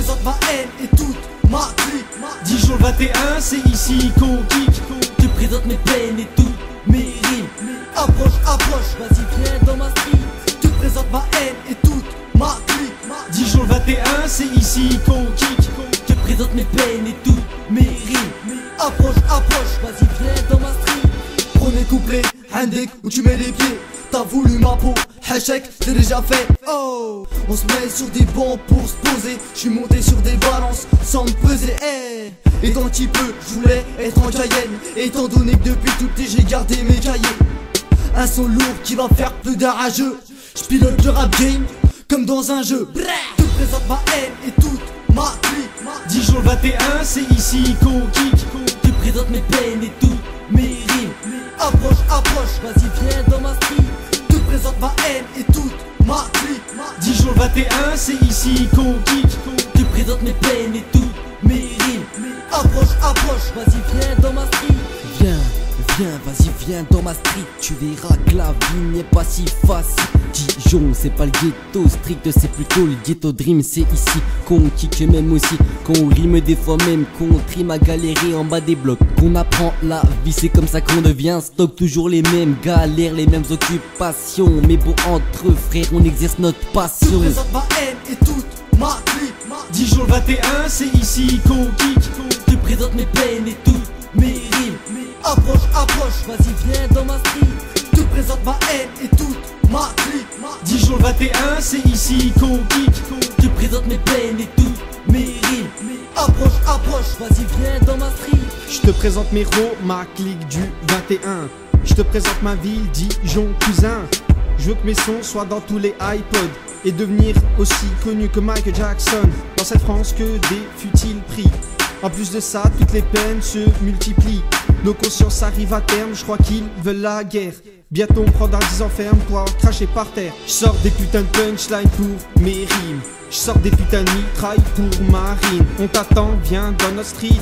présente ma haine et toute ma clique. Dijon 21, c'est ici qu'on kick. Je te présente mes peines et toutes mes rimes. Approche, approche, vas-y viens dans ma street. Je te présente ma haine et toute ma clique. Dijon 21, c'est ici qu'on kick. Je te présente mes peines et toutes mes rimes. Approche, approche, vas-y viens dans ma street. Premier couplet, handek où tu mets les pieds. T'as voulu ma peau, hachek, c'est déjà fait. Oh, on se met sur des bancs pour se poser. J'suis monté sur des balances sans me peser. Hey. Et tant qu'il peut, j'voulais être en Cayenne. Étant donné que depuis tout petit j'ai gardé mes cahiers. Un son lourd qui va faire plus d'un rageux. J'pilote le rap game comme dans un jeu. Je te présente ma haine et toute ma clique. Dijon 21, c'est ici qu'on kick. Je te présente mes peines et toutes mes rimes. Approche, approche, vas-y viens dans ma street. Je te présente ma haine et toute ma clique. Dijon 21, c'est ici qu'on kick. Je te présente mes peines et toutes mes rimes. Approche, approche, vas-y viens dans ma street. Viens, viens, vas-y viens dans ma street. Tu verras que la vie n'est pas si facile. Dijon c'est pas le ghetto strict, c'est plutôt le ghetto dream. C'est ici qu'on kick même aussi, qu'on rime des fois même, qu'on trime à galérer en bas des blocs, qu'on apprend la vie, c'est comme ça qu'on devient stock. Toujours les mêmes galères, les mêmes occupations, mais bon entre frères on exerce notre passion. Je te présente ma haine et toute ma clique. Dijon 21, c'est ici qu'on kick. Je te présente mes peines et toutes mes rimes. Approche, approche, vas-y viens dans ma street. Je te présente ma haine et toute ma clique. Dijon 21, c'est ici qu'on kick. Je te présente mes peines et toutes mes rimes. Approche, approche, vas-y viens dans ma street. Je te présente mes héros, ma clique du 21. Je te présente ma ville, Dijon cousin. Je veux que mes sons soient dans tous les iPods et devenir aussi connu que Michael Jackson. Dans cette France que des futiles prix. En plus de ça, toutes les peines se multiplient. Nos consciences arrivent à terme, je crois qu'ils veulent la guerre. Bientôt on prendra 10 ans ferme pour avoir craché par terre. Je sors des putains de punchlines pour mes rimes. Je sors des putains de mitrailles pour ma rime. On t'attend, viens dans notre street.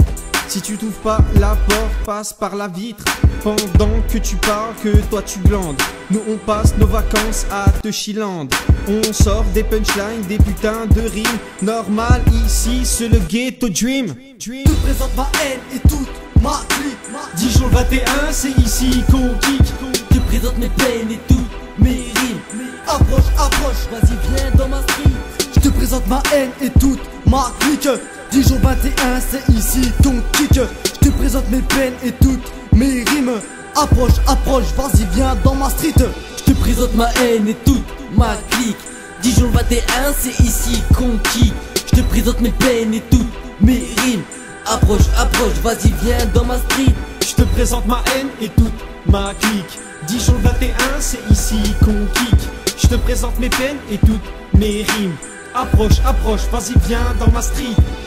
Si tu t'ouvres pas la porte, passe par la vitre. Pendant que tu parles, que toi tu glandes. Nous on passe nos vacances à te chillande. On sort des punchlines, des putains de rimes. Normal ici, c'est le ghetto dream. Je te présente ma haine et toute ma clique. Dijon 21, c'est ici qu'on kick. Je te présente mes peines et toutes mes rimes. Approche, approche, vas-y viens dans ma street. Je te présente ma haine et toute ma clique. Dijon 21, c'est ici qu'on kick. Je te présente mes peines et toutes mes rimes. Approche, approche, vas-y viens dans ma street. Je te présente ma haine et toute ma clique. Dijon 21, c'est ici qu'on kick. Je te présente mes peines et toutes mes rimes. Approche, approche, vas-y viens dans ma street. Je te présente ma haine et toute ma clique. Dijon 21, c'est ici qu'on kick. Je te présente mes peines et toutes mes rimes. Approche, approche, vas-y viens dans ma street.